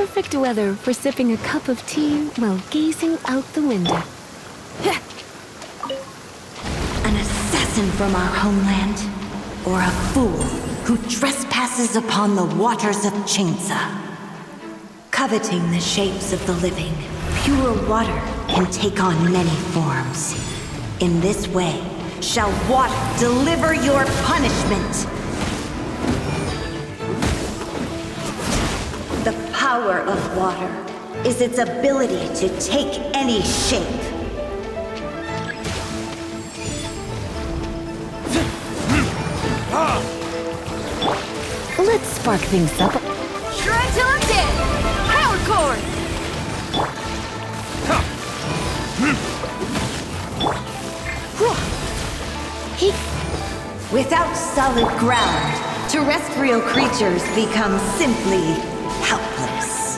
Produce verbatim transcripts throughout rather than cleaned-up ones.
perfect weather for sipping a cup of tea while gazing out the window. An assassin from our homeland, or a fool who trespasses upon the waters of Chingsa. Coveting the shapes of the living, pure water can take on many forms. In this way, shall water deliver your punishment. The power of water is its ability to take any shape. Let's spark things up. Shred till I'm dead! Power cord! Without solid ground, terrestrial creatures become simply helpless.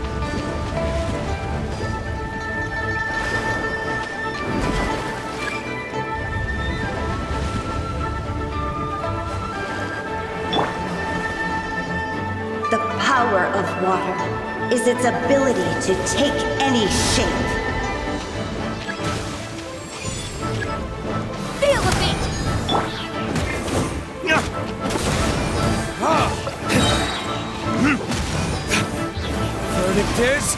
The power of water is its ability to take any shape. Feel the beat! Verdict is...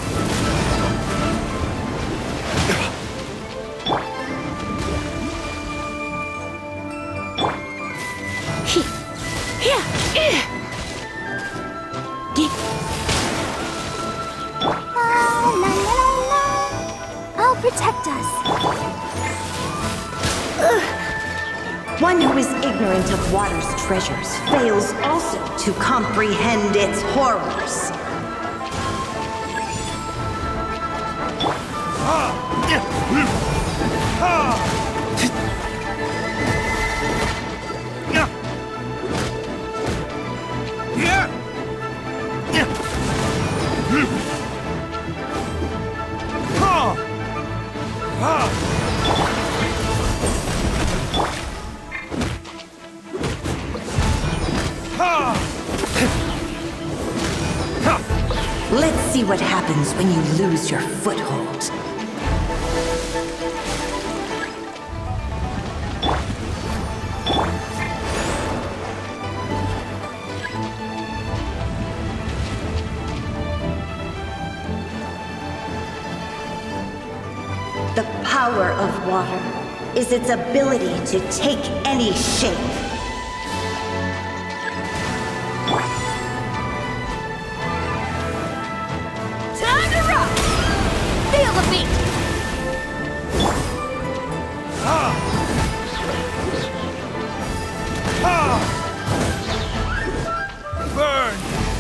I'll protect us. Ugh. One who is ignorant of water's treasures fails also to comprehend its horrors. Let's see what happens when you lose your foothold. The power of water is its ability to take any shape. Time to rock! Feel the beat! Burn!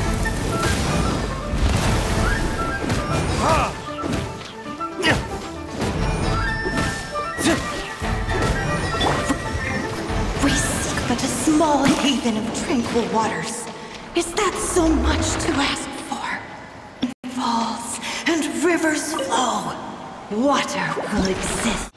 We seek but a small haven of tranquil waters. Is that so much to ask for? Falls and rivers flow. Water will exist.